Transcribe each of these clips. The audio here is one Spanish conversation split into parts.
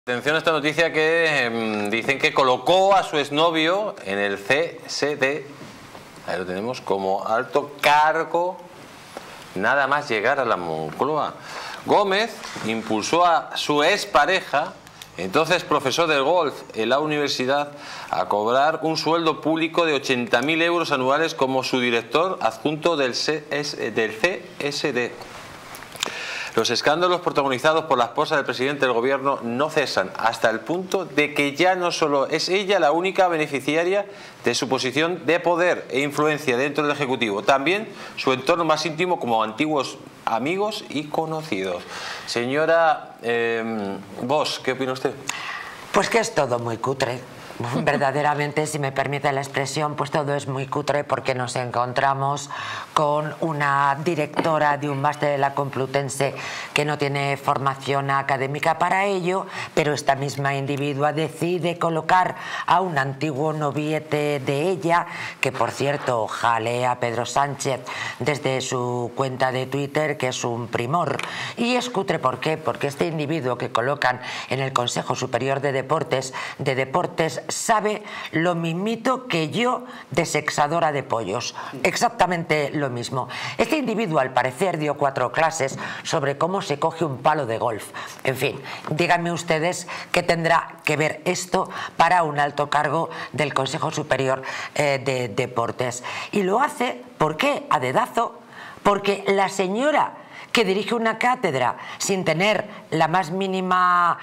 Atención a esta noticia que dicen que colocó a su exnovio en el CSD, ahí lo tenemos, como alto cargo nada más llegar a la Moncloa. Gómez impulsó a su expareja, entonces profesor de golf en la universidad, a cobrar un sueldo público de 80.000 euros anuales como su director adjunto del CSD. Los escándalos protagonizados por la esposa del presidente del gobierno no cesan, hasta el punto de que ya no solo es ella la única beneficiaria de su posición de poder e influencia dentro del Ejecutivo, también su entorno más íntimo como antiguos amigos y conocidos. Señora Bosch, ¿qué opina usted? Pues que es todo muy cutre. Verdaderamente, si me permite la expresión, pues todo es muy cutre, porque nos encontramos con una directora de un máster de la Complutense que no tiene formación académica para ello, pero esta misma individua decide colocar a un antiguo noviete de ella, que por cierto jalea a Pedro Sánchez desde su cuenta de Twitter, que es un primor. Y es cutre, ¿por qué? Porque este individuo que colocan en el Consejo Superior de Deportes sabe lo mismito que yo de sexadora de pollos, exactamente lo mismo. Este individuo al parecer dio 4 clases sobre cómo se coge un palo de golf. En fin, díganme ustedes qué tendrá que ver esto para un alto cargo del Consejo Superior de Deportes. Y lo hace, ¿por qué? A dedazo, porque la señora que dirige una cátedra sin tener la más mínima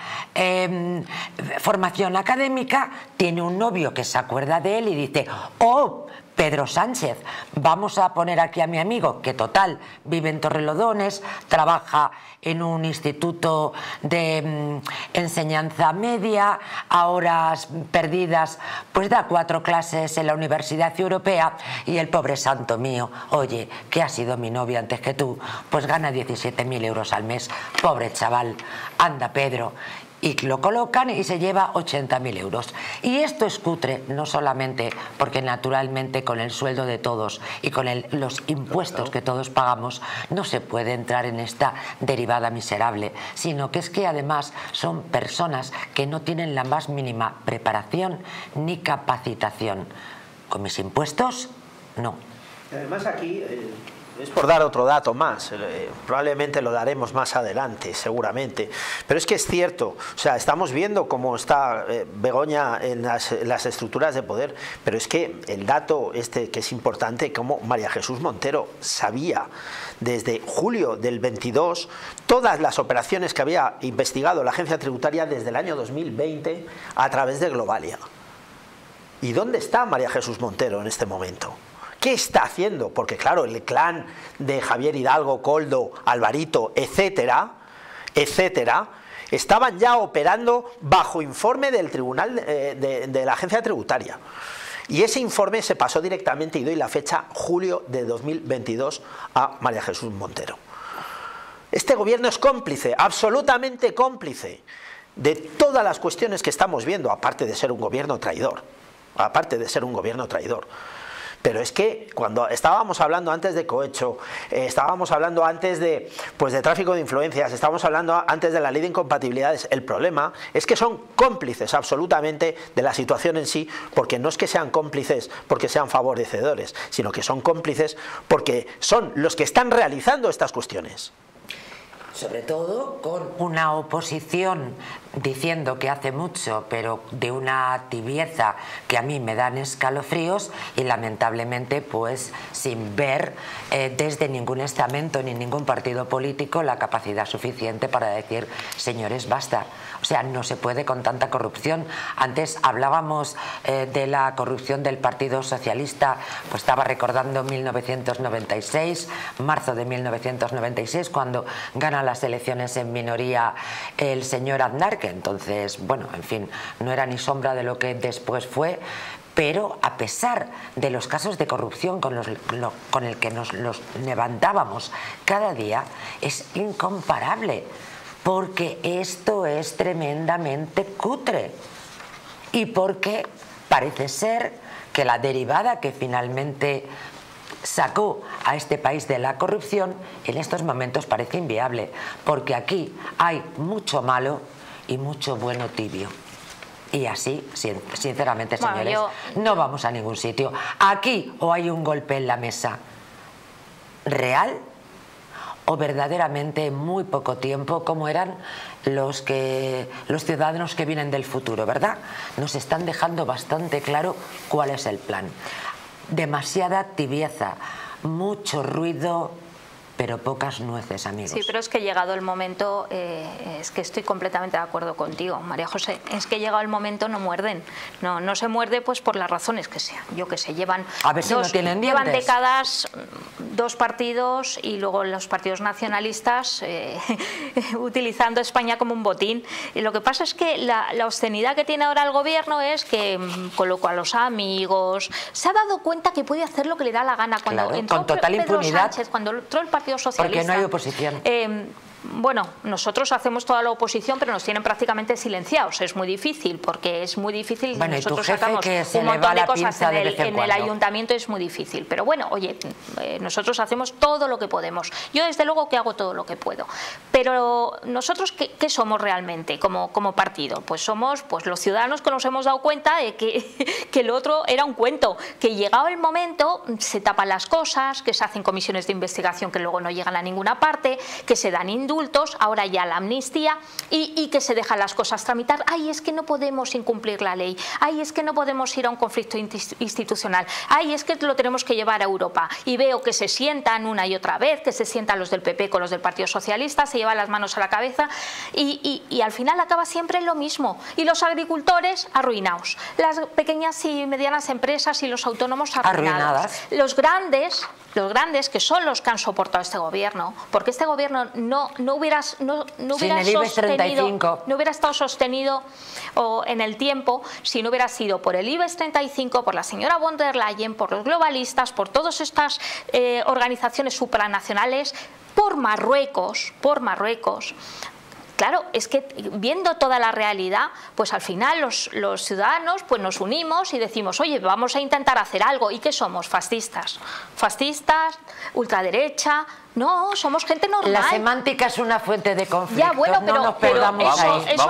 formación académica, tiene un novio que se acuerda de él y dice: ¡oh, Pedro Sánchez, vamos a poner aquí a mi amigo, que total vive en Torrelodones, trabaja en un instituto de enseñanza media, a horas perdidas pues da 4 clases en la Universidad Europea, y el pobre santo mío, oye, que ha sido mi novio antes que tú, pues gana 17.000 euros al mes, pobre chaval, anda Pedro. Y lo colocan y se lleva 80.000 euros. Y esto es cutre, no solamente porque naturalmente con el sueldo de todos y con los impuestos que todos pagamos no se puede entrar en esta derivada miserable, sino que es que además son personas que no tienen la más mínima preparación ni capacitación. ¿Con mis impuestos? No. Además aquí es por dar otro dato más, probablemente lo daremos más adelante, seguramente, pero es que es cierto, o sea, estamos viendo cómo está Begoña en las estructuras de poder, pero es que el dato este que es importante, como María Jesús Montero sabía desde julio del 22 todas las operaciones que había investigado la agencia tributaria desde el año 2020 a través de Globalia. ¿Y dónde está María Jesús Montero en este momento? ¿Qué está haciendo? Porque claro, el clan de Javier Hidalgo, Koldo, Alvarito, etcétera, estaban ya operando bajo informe del tribunal de la agencia tributaria. Y ese informe se pasó directamente, y doy la fecha, julio de 2022, a María Jesús Montero. Este gobierno es cómplice, absolutamente cómplice, de todas las cuestiones que estamos viendo, aparte de ser un gobierno traidor. Pero es que cuando estábamos hablando antes de cohecho, estábamos hablando antes de tráfico de influencias, estábamos hablando antes de la ley de incompatibilidades, el problema es que son cómplices absolutamente de la situación en sí, porque no es que sean cómplices porque sean favorecedores, sino que son cómplices porque son los que están realizando estas cuestiones. Sobre todo con una oposición diciendo que hace mucho, pero de una tibieza que a mí me dan escalofríos, y lamentablemente pues sin ver desde ningún estamento ni ningún partido político la capacidad suficiente para decir: señores, basta. O sea, no se puede con tanta corrupción. Antes hablábamos de la corrupción del Partido Socialista, pues estaba recordando 1996, marzo de 1996, cuando gana las elecciones en minoría el señor Aznar, que entonces, bueno, en fin, no era ni sombra de lo que después fue. Pero a pesar de los casos de corrupción con el que nos los levantábamos cada día, es incomparable, porque esto es tremendamente cutre, y porque parece ser que la derivada que finalmente sacó a este país de la corrupción en estos momentos parece inviable, porque aquí hay mucho malo y mucho bueno tibio. Y así, sinceramente, Bueno, señores, no vamos a ningún sitio. Aquí o hay un golpe en la mesa real o verdaderamente en muy poco tiempo, como eran los ciudadanos que vienen del futuro, ¿verdad? Nos están dejando bastante claro cuál es el plan. Demasiada tibieza, mucho ruido, pero pocas nueces, amigos. Sí, pero es que llegado el momento, es que estoy completamente de acuerdo contigo, María José, es que llegado el momento no muerden, no se muerde pues por las razones que sean, yo que sé, llevan décadas, dos partidos y luego los partidos nacionalistas utilizando España como un botín, y lo que pasa es que la obscenidad que tiene ahora el gobierno es que colocó a los amigos, se ha dado cuenta que puede hacer lo que le da la gana cuando entró con total Pedro impunidad, Sánchez, cuando entró el Partido Socialista. Porque no hay oposición. Bueno, nosotros hacemos toda la oposición, pero nos tienen prácticamente silenciados. Es muy difícil, porque es muy difícil. Bueno, nosotros y tu jefe, sacamos que se un le montón va de la cosas pinza de vez en en el cuando. ayuntamiento, es muy difícil. Pero bueno, oye, nosotros hacemos todo lo que podemos. Yo desde luego que hago todo lo que puedo. Pero nosotros, ¿qué somos realmente como partido? Pues somos los ciudadanos que nos hemos dado cuenta de que lo otro era un cuento, que llegado el momento se tapan las cosas, que se hacen comisiones de investigación que luego no llegan a ninguna parte, que se dan indultos, ahora ya la amnistía, y que se dejan las cosas tramitar. Ay, es que no podemos incumplir la ley, ay, es que no podemos ir a un conflicto institucional, ay, es que lo tenemos que llevar a Europa. Y veo que se sientan una y otra vez, que se sientan los del PP con los del Partido Socialista, se llevan las manos a la cabeza y al final acaba siempre lo mismo. Y los agricultores arruinados, las pequeñas y medianas empresas y los autónomos arruinados. Los grandes, que son los que han soportado este gobierno, porque este gobierno no hubiera estado sostenido en el tiempo si no hubiera sido por el IBEX 35, por la señora von der Leyen, por los globalistas, por todas estas organizaciones supranacionales, por Marruecos. Claro, es que viendo toda la realidad, pues al final los ciudadanos pues nos unimos y decimos, oye, vamos a intentar hacer algo. ¿Y qué somos? Fascistas, ultraderecha. No, somos gente normal. La semántica es una fuente de conflicto. Ya, bueno, no nos perdamos ahí.